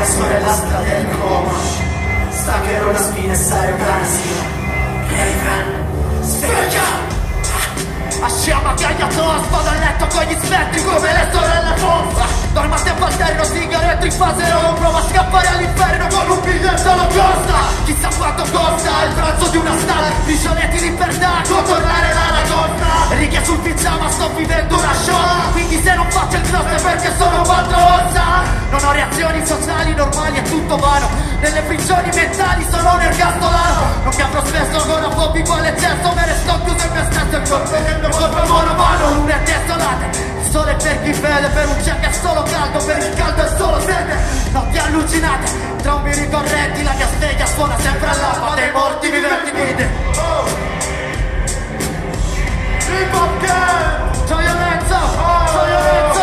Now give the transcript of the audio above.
la sorella del coma. Staccherò la spina e sarò grandissimo. Reiven, sveglia! Asciama caglia tosta dal letto con gli spettri come le sorelle Fonza. Dorma a tempo alterno, sigaretto in fase non prova a scappare all'inferno con un biglietto alla costa. Chissà quanto costa il pranzo di una stalla. Visionetti libertà, contornare la ragosta. Righe sul pigiama, sto vivendo una show. Quindi se non faccio il grosso è perché sono quattrozza. Non ho reazioni sociali normali, è tutto vano. Nelle prigioni mentali sono un ergastolano. Non mi avrò spesso agorafobico all'eccesso. Me ne sto chiuso in me stesso e il corpo che il mio corpo è monomano. Lune desolate, il sole per chi vede. Per un check è solo caldo, per il caldo è solo sete. Notti allucinate, traumi ricorrenti. La mia sveglia suona sempre all'alba dei morti viventi vide. Hop Kemp! C'ho violenza, c'ho violenza.